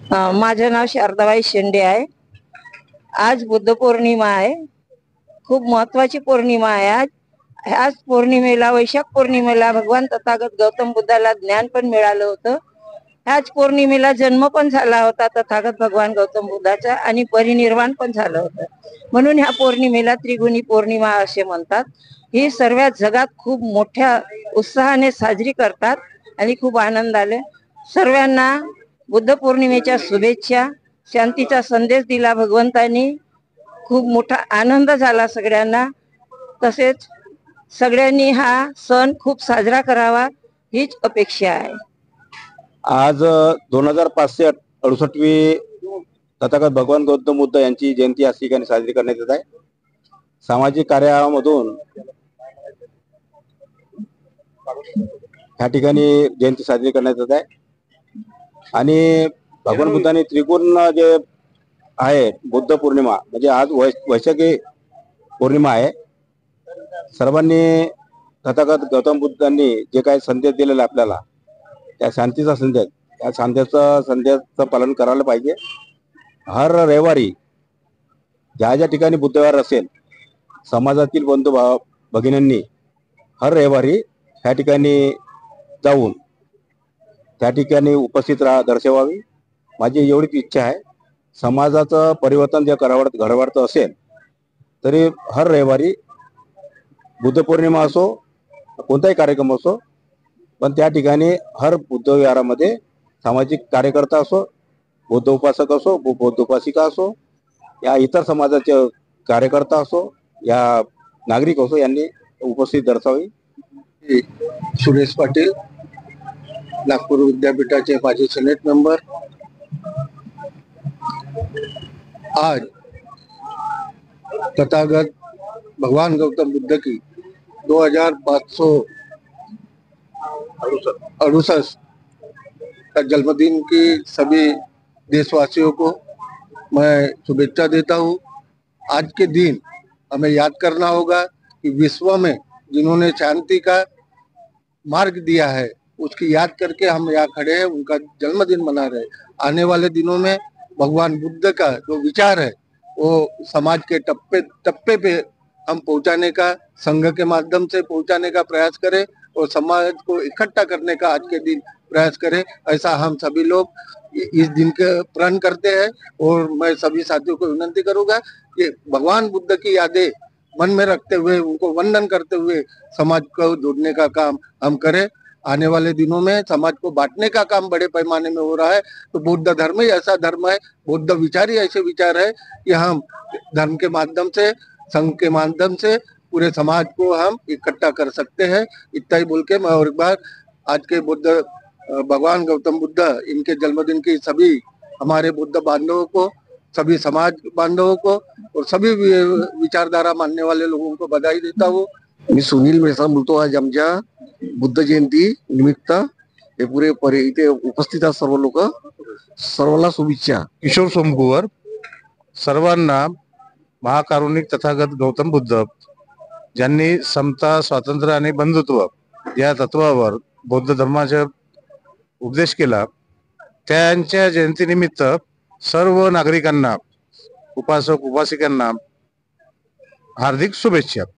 माझं नाव शारदाबाई शेंडे आहे। आज बुद्ध पौर्णिमा आहे। खूप महत्वाची पौर्णिमा आहे आज। ह्याच पौर्णिमेला, वैशाख पौर्णिमेला, भगवान तथागत गौतम बुद्धाला ज्ञान पण मिळालं होतं। ह्याच पौर्णिमेला जन्म पण झाला होता तथागत भगवान गौतम बुद्धाचा, आणि परिनिर्वाण पण झालं होतं। म्हणून ह्या पौर्णिमेला त्रिगुणी पौर्णिमा असे म्हणतात। ही सर्व जगात खूप मोठ्या उत्साहाने साजरी करतात आणि खूप आनंदाने। सर्वांना बुद्ध पौर्णिमेच्या शुभेच्छा। शांतीचा संदेश दिला भगवंतांनी। खूप मोठा आनंद झाला सगळ्यांना। तसेच सगळ्यांनी हा सण खूप साजरा करावा हीच अपेक्षा आहे। आज 2568वी तथागत भगवान गौतम बुद्ध यांची जयंती आज ठिकाणी साजरी करण्यात येत आहे। सामाजिक कार्यामधून ह्या ठिकाणी जयंती साजरी करण्यात येत आहे। आणि भगवान बुद्धांनी त्रिगुण जे आहे बुद्ध पौर्णिमा, म्हणजे आज वैशाखी पौर्णिमा आहे। सर्वांनी तथागत गौतम बुद्धांनी जे काही संदेश दिलेला आपल्याला, त्या शांतीचा संदेश, त्या संदेशाचं पालन करायला पाहिजे। हर रविवारी ज्या ज्या ठिकाणी बुद्धविहार असेल, समाजातील बंधू भगिनींनी हर रविवारी ह्या ठिकाणी जाऊन त्या ठिकाणी उपस्थित दर्शवावी। माझी एवढीच इच्छा आहे। समाजाचं परिवर्तन जे घडवायचं असेल तरी हर रविवारी बुद्ध पौर्णिमा असो, कोणताही कार्यक्रम असो, पण त्या ठिकाणी हर बुद्ध विहारामध्ये सामाजिक कार्यकर्ता असो, बौद्ध उपासक असो, बौद्ध उपासिका असो, या इतर समाजाचे कार्यकर्ता असो, या नागरिक असो, यांनी उपस्थित दर्शवावी। सुरेश पाटील, नागपूर विद्यापीठाचे माजी सिनेट मेंबर। आज तथागत भगवान गौतम बुद्ध की 2568 का जन्मदिन की सभी देशवासियों को मैं शुभेच्छा देता हूँ। आज के दिन हमें याद करना होगा कि विश्व में जिन्होंने शांति का मार्ग दिया है, उसकी याद करके हम यहाँ खड़े हैं, उनका जन्मदिन मना रहे। आने वाले दिनों में भगवान बुद्ध का जो विचार है वो समाज के टप्पे टप्पे पे हम पहुंचाने का, संघ के माध्यम से पहुंचाने का प्रयास करें और समाज को इकट्ठा करने का आज के दिन प्रयास करें। ऐसा हम सभी लोग इस दिन के प्रण करते हैं। और मैं सभी साथियों को विनती करूंगा कि भगवान बुद्ध की यादें मन में रखते हुए, उनको वंदन करते हुए समाज को जोड़ने का काम हम करें। आने वाले दिनों में समाज को बांटने का काम बड़े पैमाने में हो रहा है, तो बौद्ध धर्म ही ऐसा धर्म है, बौद्ध विचार ही ऐसे विचार है कि हम धर्म के माध्यम से, संघ के माध्यम से पूरे समाज को हम इकट्ठा कर सकते हैं। इतना ही बोल के मैं और एक बार आज के बुद्ध भगवान गौतम बुद्ध इनके जन्मदिन की सभी हमारे बुद्ध बांधवों को, सभी समाज बांधवों को और सभी विचारधारा मानने वाले लोगों को बधाई देता हूँ। मी सुनील मेहता बोलतो। आज आमच्या बुद्ध जयंती निमित्त हे पुरे इथे उपस्थित आहेत सर्व लोक, सर्वांना शुभेच्छा। किशोर सोमकुवर। सर्वांना महाकारुणिक तथागत गौतम बुद्ध ज्यांनी समता, स्वातंत्र्य आणि बंधुत्व या तत्वावर बौद्ध धर्माचा उपदेश केला, त्यांच्या जयंतीनिमित्त सर्व नागरिकांना, उपासक उपासिकांना हार्दिक शुभेच्छा।